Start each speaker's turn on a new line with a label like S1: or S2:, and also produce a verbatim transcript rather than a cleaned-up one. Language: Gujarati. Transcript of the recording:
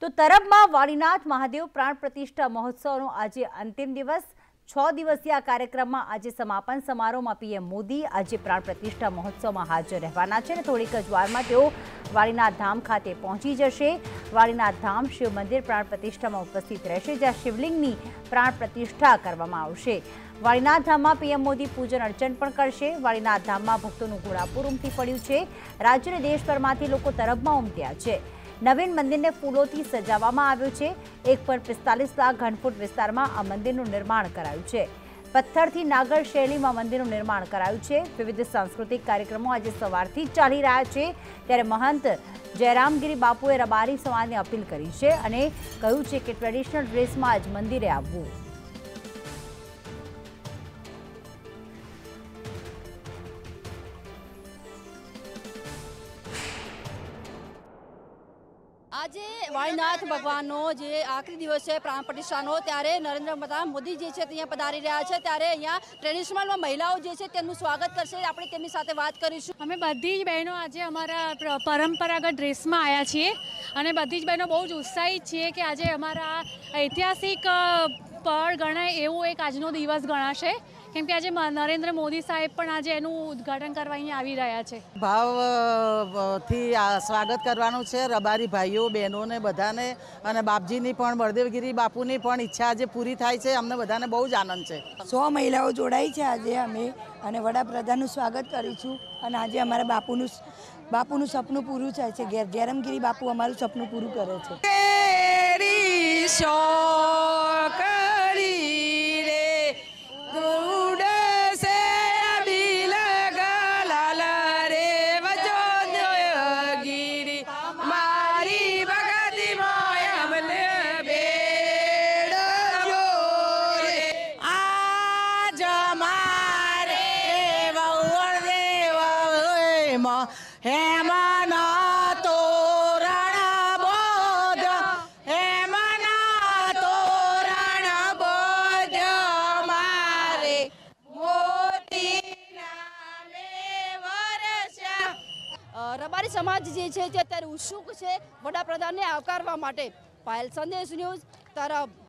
S1: તો તરબમાં વાળીનાથ મહાદેવ પ્રાણ પ્રતિષ્ઠા મહોત્સવનો આજે અંતિમ દિવસ છ દિવસીય કાર્યક્રમમાં આજે સમાપન સમારોહમાં પીએમ મોદી આજે પ્રાણ પ્રતિષ્ઠા મહોત્સવમાં હાજર રહેવાના છે અને થોડીક જ વારમાં તેઓ વાળીનાથ ધામ ખાતે પહોંચી જશે। વાળીનાથ ધામ શિવ મંદિર પ્રાણ પ્રતિષ્ઠામાં ઉપસ્થિત રહેશે, જ્યાં શિવલિંગની પ્રાણ પ્રતિષ્ઠા કરવામાં આવશે। વાળીનાથ ધામમાં પીએમ મોદી પૂજન અર્ચન પણ કરશે। વાળીનાથ ધામમાં ભક્તોનું ઘોડાપુર ઉમટી પડ્યું છે। રાજ્ય અને દેશભરમાંથી લોકો તરબમાં ઉમટ્યા છે। નવીન મંદિરને ફૂલોથી સજાવવામાં આવ્યું છે। એક પોઈન્ટ પિસ્તાલીસ લાખ ઘનફૂટ વિસ્તારમાં આ મંદિરનું નિર્માણ કરાયું છે। પથ્થરથી નાગર શૈલીમાં મંદિરનું નિર્માણ કરાયું છે। વિવિધ સાંસ્કૃતિક કાર્યક્રમો આજે સવારથી જ ચાલી રહ્યા છે, ત્યારે મહંત જયરામગીરી બાપુએ રબારી સમાજને અપીલ કરી છે અને કહ્યું છે કે ટ્રેડિશનલ ડ્રેસમાં જ મંદિરે આવવું।
S2: આજે વાળીનાથ ભગવાનનો જે આખરી દિવસ છે પ્રાણ પ્રતિષ્ઠાનો, ત્યારે નરેન્દ્ર મોદી જે છે ત્યાં પધારી રહ્યા છે, ત્યારે અહીંયા ટ્રેડિશનલમાં મહિલાઓ જે છે તેમનું સ્વાગત કરશે। આપણે તેમની સાથે વાત કરીશું।
S3: અમે બધી જ બહેનો આજે અમારા પરંપરાગત ડ્રેસમાં આવ્યા છીએ અને બધી જ બહેનો બહુ જ ઉત્સાહિત છીએ કે આજે અમારા ઐતિહાસિક પળ ગણાય એવું એક આજનો દિવસ ગણાશે, કેમ કે આજે નરેન્દ્ર મોદી સાહેબ પણ આજે એનું ઉદ્ઘાટન કરવા અહીંયા આવી રહ્યા છે।
S4: ભાવથી સ્વાગત કરવાનું છે રબારી ભાઈઓ બહેનોને બધાને, અને બાપજીની પણ બળદેવગીરી બાપુની પણ ઈચ્છા આજે પૂરી થાય છે। અમને બધાને બહુ જ આનંદ છે।
S5: સો મહિલાઓ જોડાઈ છે આજે અમે, અને વડાપ્રધાનનું સ્વાગત કરીશું અને આજે અમારા બાપુનું બાપુનું સપનું પૂરું થાય છે। જયરામગીરી બાપુ અમારું સપનું પૂરું કરે છે।
S2: રબારી સમાજ જે છે તે અત્યારે ઉત્સુક છે વડાપ્રધાનને આવકારવા માટે। પાયલ સંદેશ ન્યૂઝ તરબ।